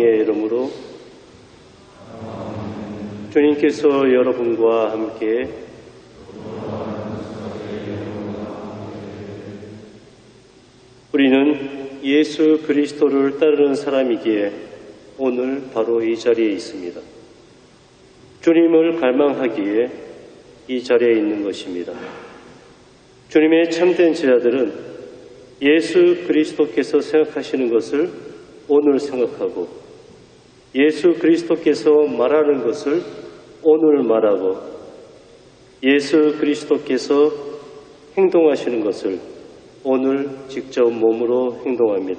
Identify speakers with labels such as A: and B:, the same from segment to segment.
A: 성령의 이름으로 주님께서 여러분과 함께 우리는 예수 그리스도를 따르는 사람이기에 오늘 바로 이 자리에 있습니다. 주님을 갈망하기에 이 자리에 있는 것입니다. 주님의 참된 제자들은 예수 그리스도께서 생각하시는 것을 오늘 생각하고 예수 그리스도께서 말하는 것을 오늘 말하고 예수 그리스도께서 행동하시는 것을 오늘 직접 몸으로 행동합니다.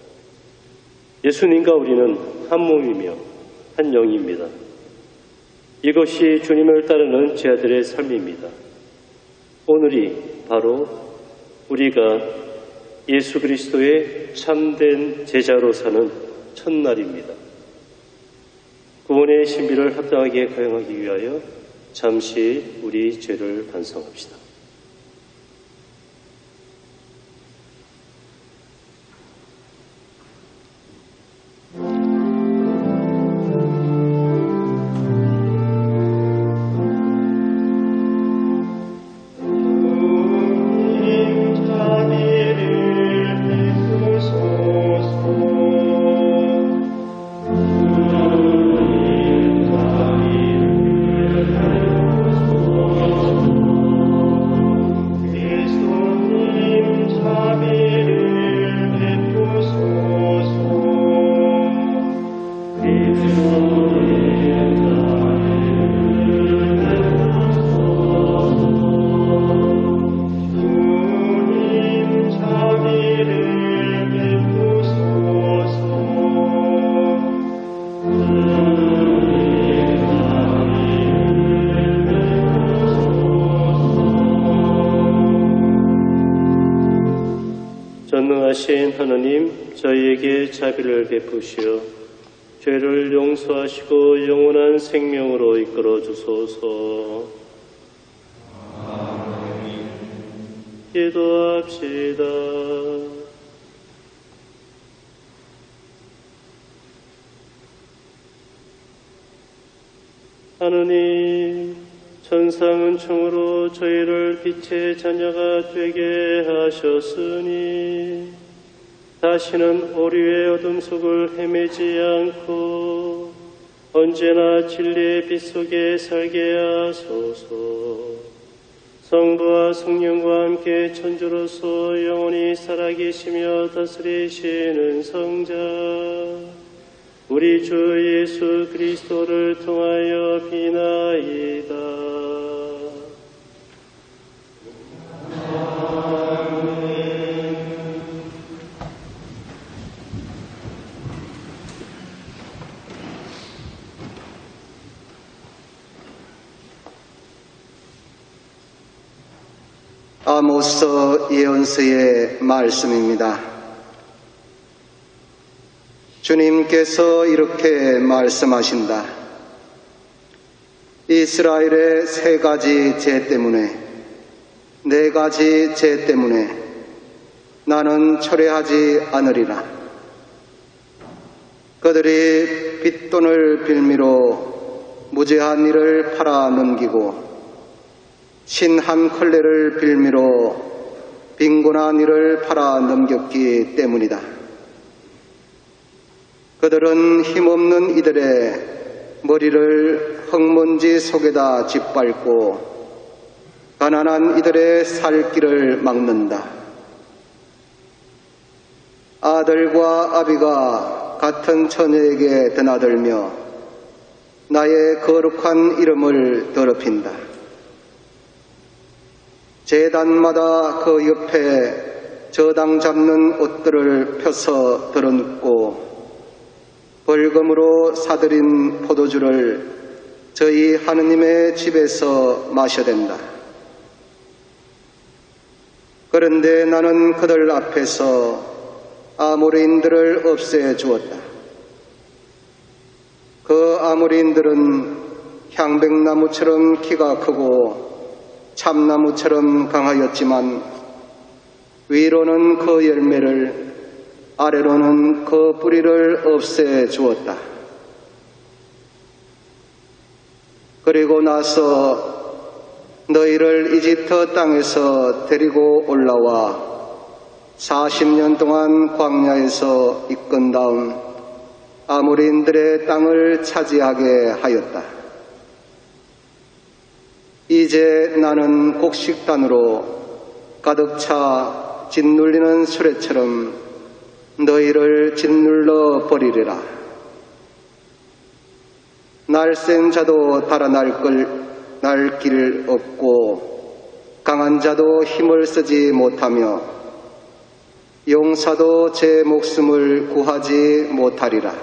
A: 예수님과 우리는 한 몸이며 한 영입니다. 이것이 주님을 따르는 제자들의 삶입니다. 오늘이 바로 우리가 예수 그리스도의 참된 제자로 사는 첫날입니다. 구원의 신비를 합당하게 가용하기 위하여 잠시 우리 죄를 반성합시다. 전능하신 하나님, 저희에게 자비를 베푸시어 죄를 용서하시고 영원한 생명으로 이끌어 주소서. 아멘. 기도합시다. 하느님, 천상은총으로 저희를 빛의 자녀가 되게 하셨으니 다시는 오류의 어둠 속을 헤매지 않고 언제나 진리의 빛 속에 살게 하소서. 성부와 성령과 함께 천주로서 영원히 살아계시며 다스리시는 성자 우리 주 예수 그리스도를 통하여 비나이다. 아멘.
B: 아모스 예언서의 말씀입니다. 주님께서 이렇게 말씀하신다. 이스라엘의 세 가지 죄 때문에, 네 가지 죄 때문에 나는 철회하지 않으리라. 그들이 빚돈을 빌미로 무죄한 일을 팔아 넘기고 신 한 컬레를 빌미로 빈곤한 일을 팔아 넘겼기 때문이다. 그들은 힘없는 이들의 머리를 흙먼지 속에다 짓밟고 가난한 이들의 살 길을 막는다. 아들과 아비가 같은 처녀에게 드나들며 나의 거룩한 이름을 더럽힌다. 제단마다 그 옆에 저당 잡는 옷들을 펴서 드러눕고 벌금으로 사들인 포도주를 저희 하느님의 집에서 마셔댄다. 그런데 나는 그들 앞에서 아모리인들을 없애주었다. 그 아모리인들은 향백나무처럼 키가 크고 참나무처럼 강하였지만 위로는 그 열매를 아래로는 그 뿌리를 없애 주었다. 그리고 나서 너희를 이집트 땅에서 데리고 올라와 40년 동안 광야에서 이끈 다음 아모리인들의 땅을 차지하게 하였다. 이제 나는 곡식단으로 가득 차 짓눌리는 수레처럼 너희를 짓눌러 버리리라. 날쌘 자도 달아날 길 없고 강한 자도 힘을 쓰지 못하며 용사도 제 목숨을 구하지 못하리라.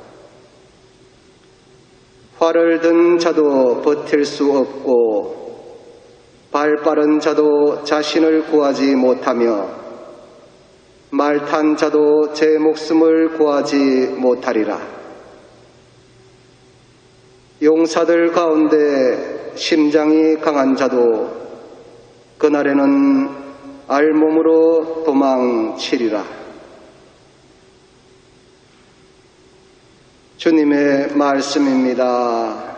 B: 활을 든 자도 버틸 수 없고 발 빠른 자도 자신을 구하지 못하며 말 탄 자도 제 목숨을 구하지 못하리라. 용사들 가운데 심장이 강한 자도 그날에는 알몸으로 도망치리라. 주님의 말씀입니다.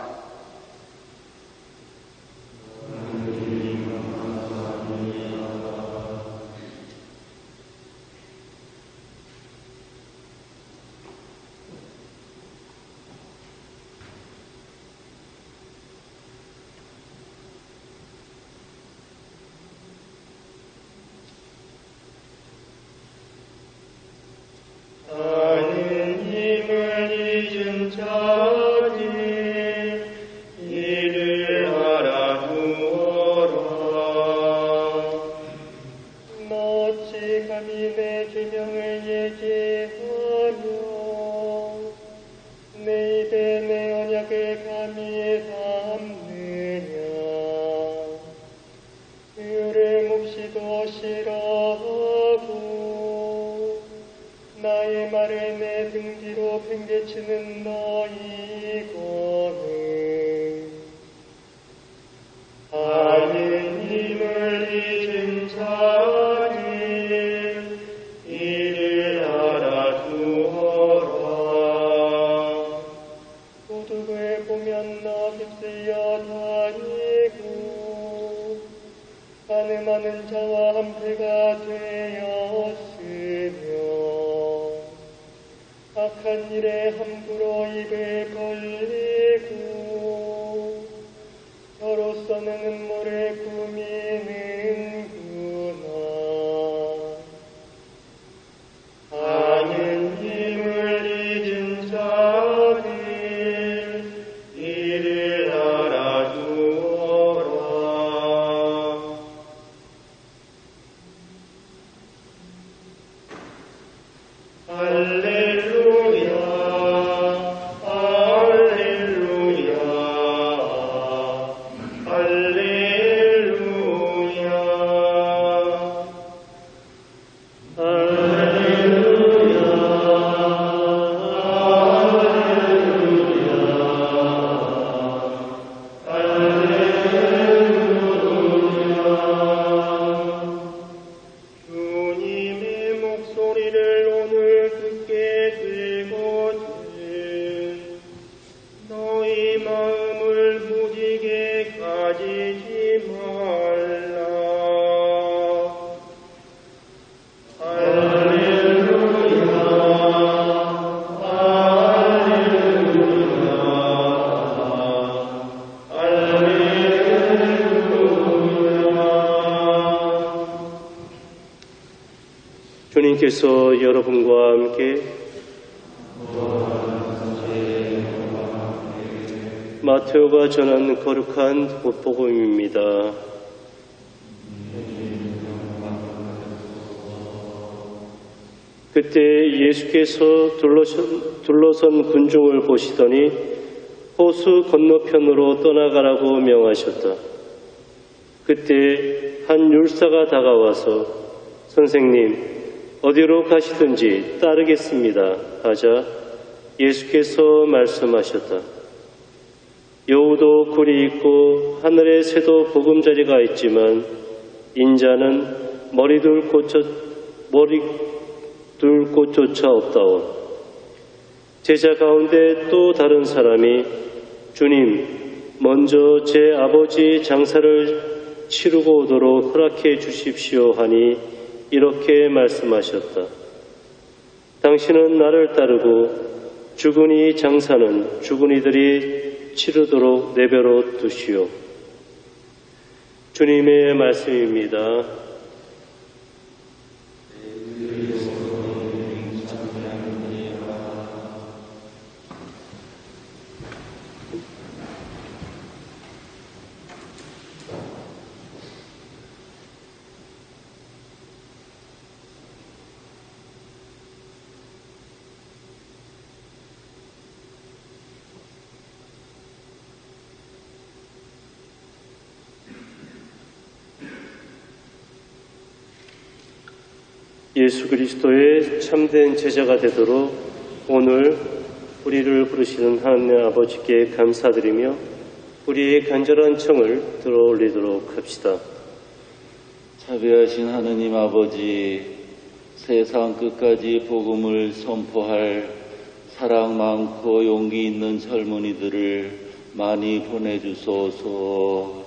A: 주님께서 여러분과 함께 마테오가 전한 거룩한 복음입니다. 그때 예수께서 둘러선 군중을 보시더니 호수 건너편으로 떠나가라고 명하셨다. 그때 한 율사가 다가와서 선생님, 어디로 가시든지 따르겠습니다 하자 예수께서 말씀하셨다. 여우도 굴이 있고 하늘의 새도 보금자리가 있지만 인자는 둘 곳조차 없다오. 제자 가운데 또 다른 사람이 주님, 먼저 제 아버지 장사를 치르고 오도록 허락해 주십시오 하니 이렇게 말씀하셨다. 당신은 나를 따르고 죽은이 장사는 죽은이들이 치르도록 내버려 두시오. 주님의 말씀입니다. 예수 그리스도의 참된 제자가 되도록 오늘 우리를 부르시는 하나님 아버지께 감사드리며 우리의 간절한 청을 들어올리도록 합시다.
C: 자비하신 하느님 아버지, 세상 끝까지 복음을 선포할 사랑 많고 용기 있는 젊은이들을 많이 보내주소서.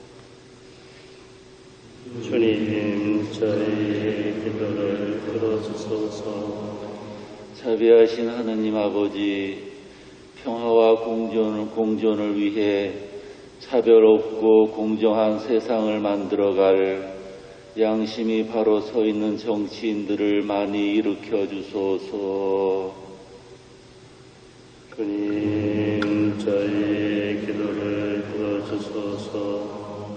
A: 주님, 저희 기도를 들어주소서.
C: 자비하신 하느님 아버지, 평화와 공존을 위해 차별 없고 공정한 세상을 만들어갈 양심이 바로 서 있는 정치인들을 많이 일으켜 주소서.
A: 주님, 저희 기도를 들어주소서.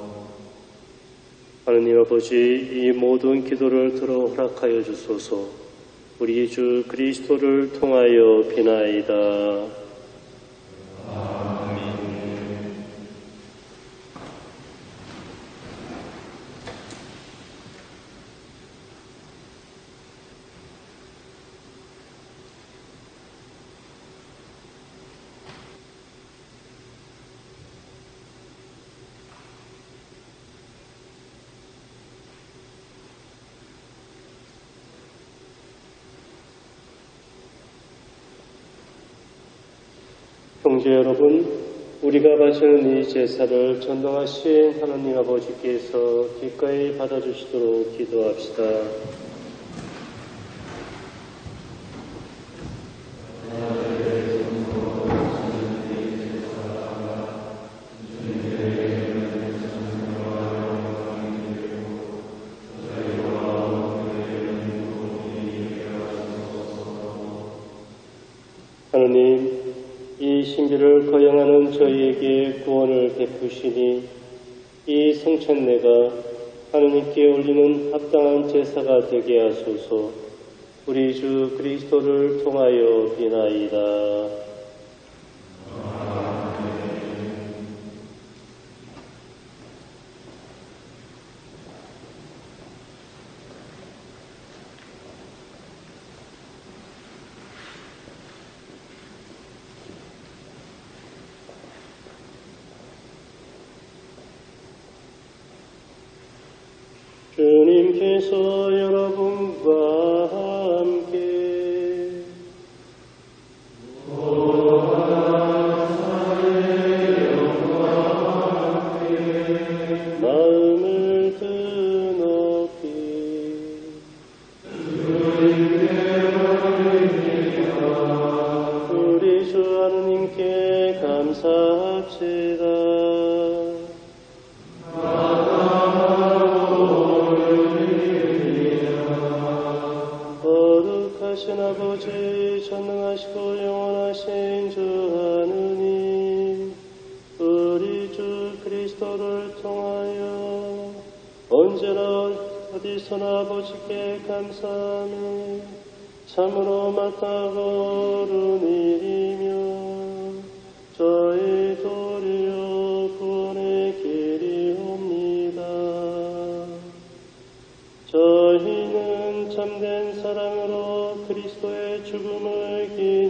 A: 하느님 아버지, 이 모든 기도를 들어 허락하여 주소서. 우리 주 그리스도를 통하여 비나이다. 형제 여러분, 우리가 바치는 이 제사를 전능하신 하나님 아버지께서 기꺼이 받아주시도록 기도합시다. 하나님, 이 신비를 거행하는 저희에게 구원을 베푸시니 이 성찬례가 하느님께 올리는 합당한 제사가 되게 하소서. 우리 주 그리스도를 통하여 비나이다. 주님께서 여러분과 함께 마음을 드높이 우리 주 하느님께 감사합시다. 거룩하신 아버지, 전능하시고 영원하신 주 하느님, 우리 주 그리스도를 통하여 언제나 어디서나 아버지께 감사하며 참으로 마땅하고 옳은 일이며 저희 도리어 구원의 길이옵니다. 저희는 참된 사랑으로 그리스도의 죽음을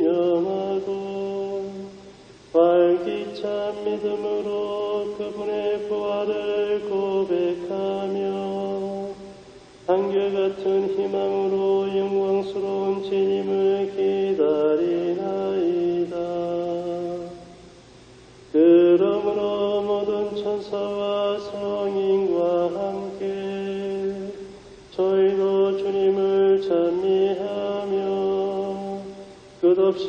A: 기념하고 활기찬 믿음으로 그분의 부활을 고백하며 한결같은 희망으로 영광스러운 없이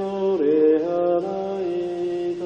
A: 노래하나이다.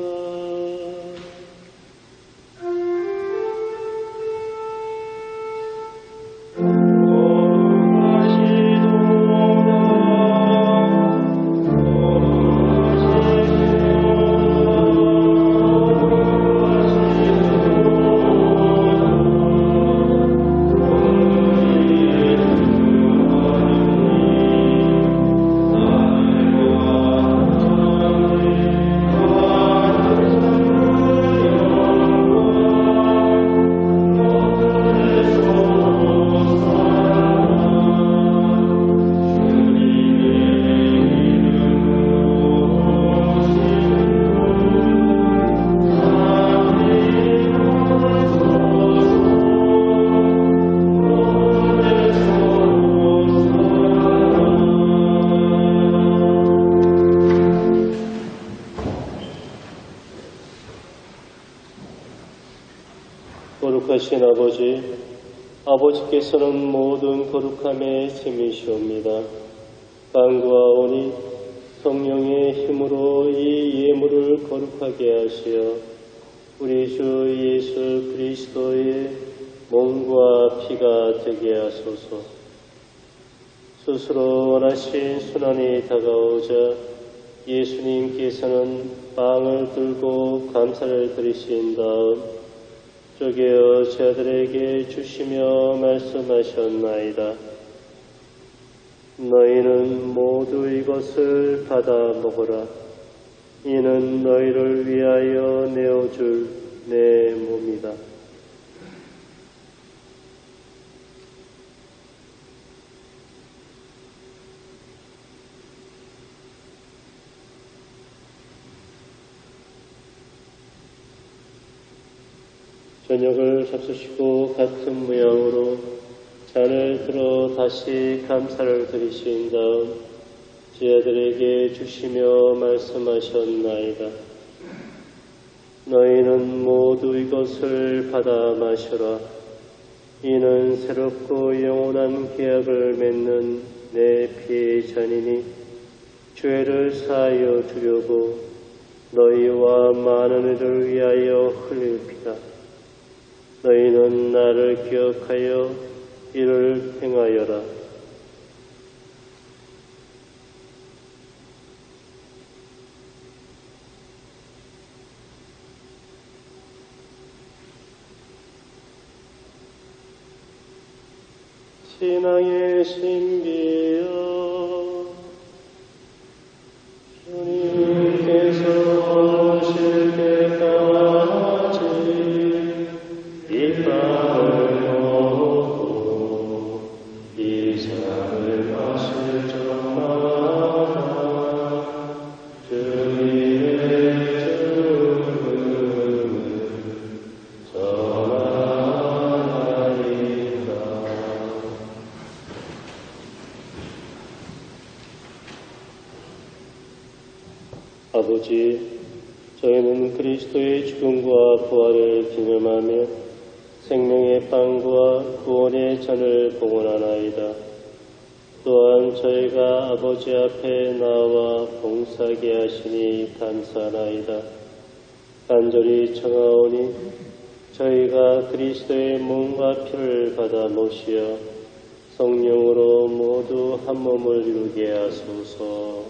A: 거룩하신 아버지, 아버지께서는 모든 거룩함의 셈이시옵니다. 간구하오니 성령의 힘으로 이 예물을 거룩하게 하시어 우리 주 예수 그리스도의 몸과 피가 되게 하소서. 스스로 원하신 순환이 다가오자 예수님께서는 빵을 들고 감사를 드리신 다음 쪼개어 제자들에게 주시며 말씀하셨나이다. 너희는 모두 이것을 받아 먹어라. 이는 너희를 위하여 내어줄 내 몸이다. 저녁을 잡수시고 같은 모양으로 잔을 들어 다시 감사를 드리신 다음 제자들에게 주시며 말씀하셨나이다. 너희는 모두 이것을 받아 마셔라. 이는 새롭고 영원한 계약을 맺는 내 피의 잔이니 죄를 사하여 주려고 너희와 많은 이를 위하여 흘릴 피다. 너희는 나를 기억하여 이를 행하여라. 신앙의 신비여, 주님께서 오실 때까지 이 빵을 먹고 이 잔을 마실 적마다 주님의 죽음을 전하나이다. 아버지, 저희는 그리스도의 죽음과 부활을 기념하며 생명의 빵과 구원의 잔을 봉헌하나이다. 또한 저희가 아버지 앞에 나와 봉사하게 하시니 감사하나이다. 간절히 청하오니 저희가 그리스도의 몸과 피를 받아 모시어 성령으로 모두 한 몸을 이루게 하소서.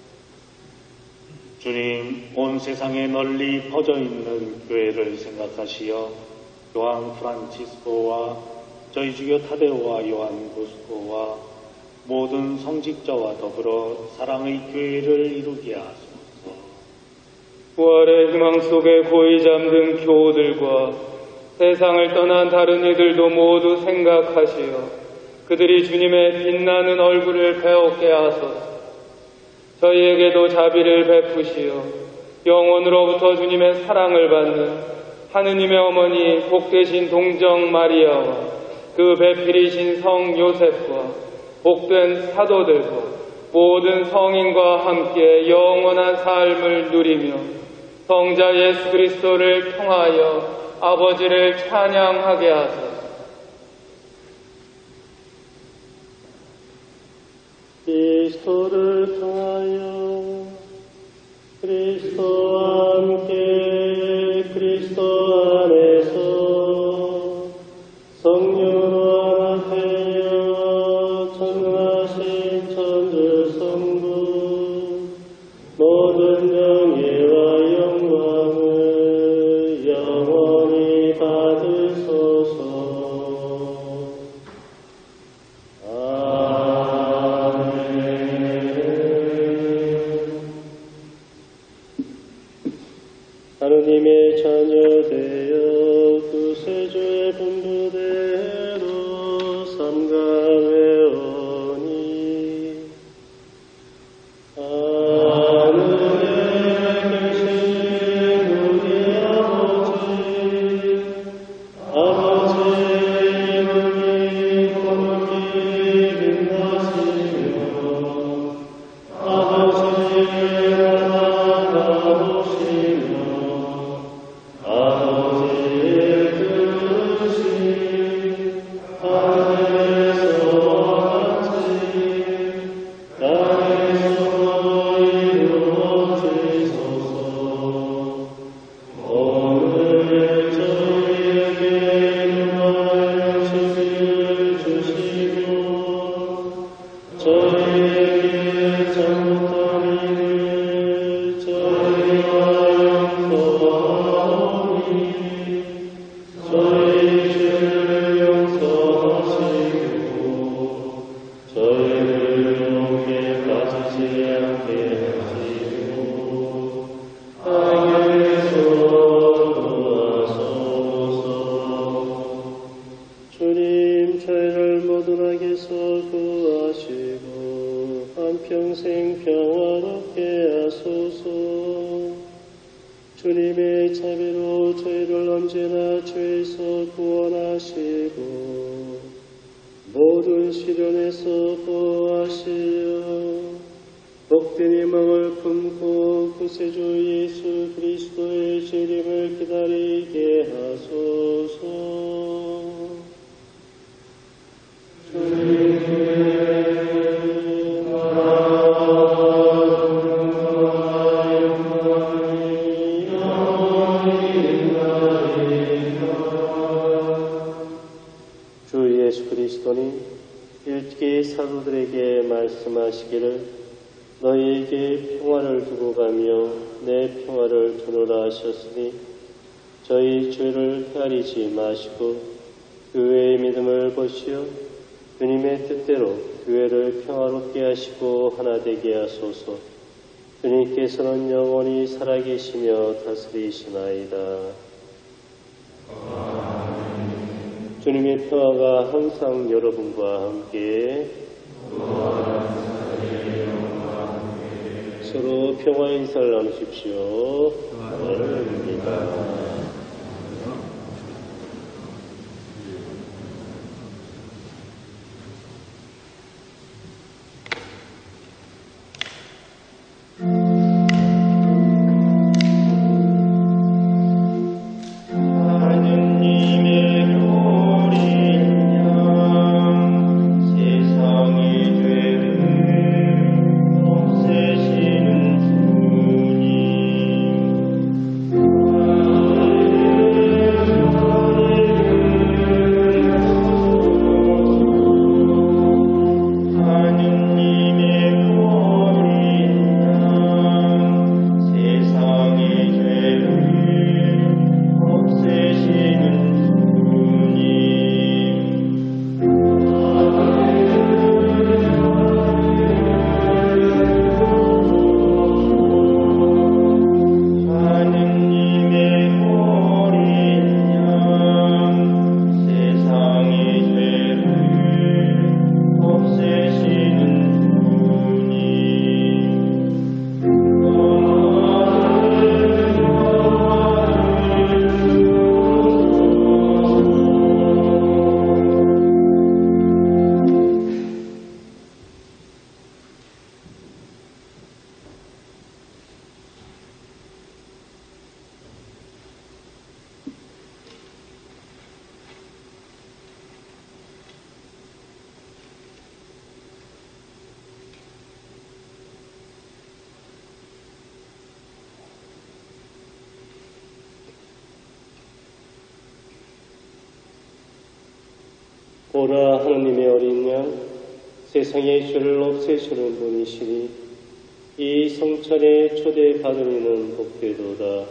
D: 주님, 온 세상에 널리 퍼져 있는 교회를 생각하시어 요한 프란치스코와 저희 주교 타데오와 요한 보스코와 모든 성직자와 더불어 사랑의 교회를 이루게 하소서.
E: 부활의 희망 속에 고이 잠든 교우들과 세상을 떠난 다른 이들도 모두 생각하시어 그들이 주님의 빛나는 얼굴을 배웠게 하소서. 저희에게도 자비를 베푸시어 영원으로부터 주님의 사랑을 받는 하느님의 어머니 복되신 동정 마리아와 그 배필이신 성 요셉과 복된 사도들과 모든 성인과 함께 영원한 삶을 누리며 성자 예수 그리스도를 통하여 아버지를 찬양하게 하소서.
A: 그리스도를 통하여 그리스도와 함께 그리스도 안에서 성령으로 하나 되어 전능하신 천주성부 모든 명예와 영광을 영원히 받으소서. 하느님의 자녀되어 구세주의 분부대로 삼가회오니 하늘에 계신 우리 아버지의 이름이 거룩히 빛나시며 아버지의 나라가 오시며 아버지의 뜻이 하늘에서와 같이 땅에서도 이루어지소서. 오늘 저희에게 양식을 주시고 저희에게 잘못한 일을 저희가 용서하오니 저희 죄를 용서하시고 저희를 유혹에 빠지지 않게 하시고 악에서 구하소서. 주님, 저희를 모든 악에서 구하시고 한평생 평화롭게 하소서. 주님의 자비로 저희를 언제나 죄에서 구원하시고 모든 시련에서 보호하시어 복된 희망을 품고 구세주 예수 그리스도의 재림을 기다리게 하소서. 주 예수 그리스도는 일찍이 사도들에게 말씀하시기를 너희에게 평화를 두고 가며 내 평화를 주노라 하셨으니 저희 죄를 헤아리지 마시고 교회의 믿음을 보시어 주님의 뜻대로 교회를 평화롭게 하시고 하나 되게 하소서. 주님께서는 영원히 살아계시며 다스리시나이다. 주님의 평화가 항상 여러분과 함께 서로 평화 인사를 나누십시오. 감사합니다.
F: 주님
A: 보라, 하느님의 어린 양, 세상의 죄를 없애시는 분이시니 이 성찬에 초대받은 이는 복되도다.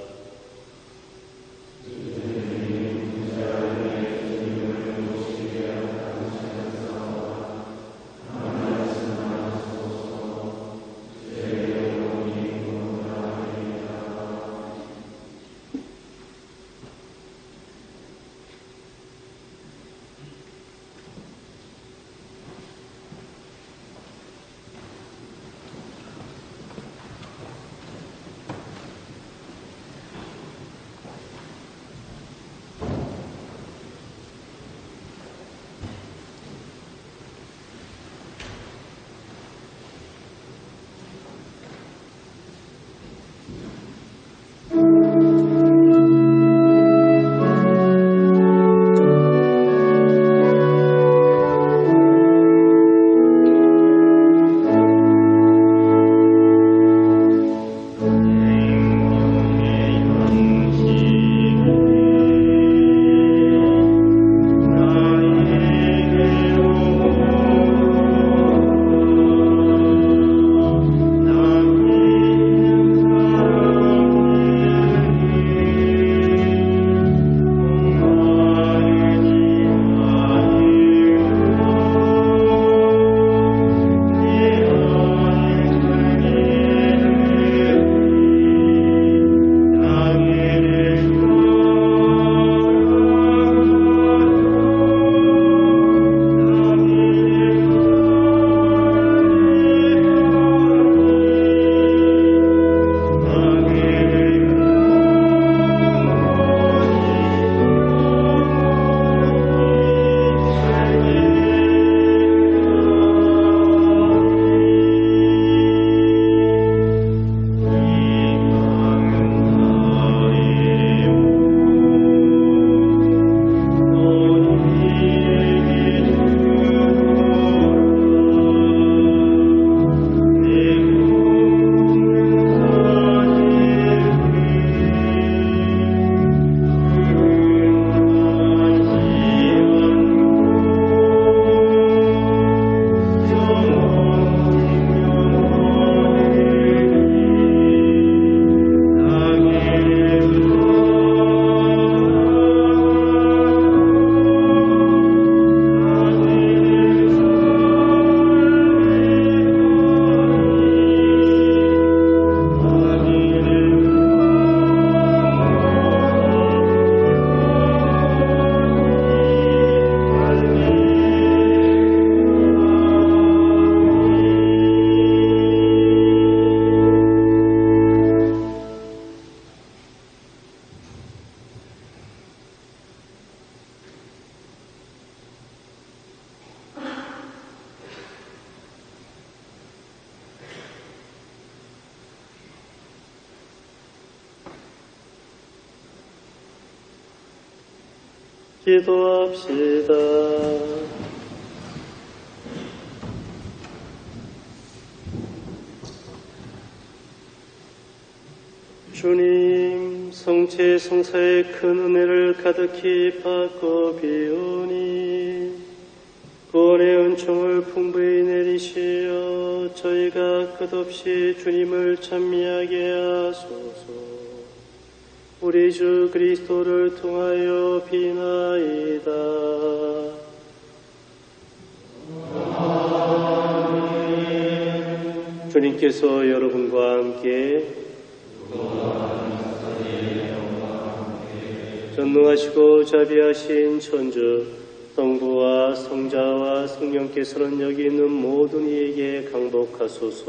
A: 기도합시다. 주님, 성체 성사의 큰 은혜를 가득히 받고 비오니 구원의 은총을 풍부히 내리시어 저희가 끝없이 주님을 찬미하게 하소서. 우리 주 그리스도를 통하여 비나이다. 아멘. 주님께서 여러분과 함께 전능하시고 자비하신 천주 성부와 성자와 성령께서는 여기 있는 모든 이에게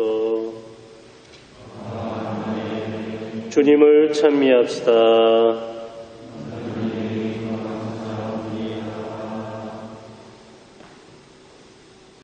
A: 강복하소서. 주님을 찬미합시다.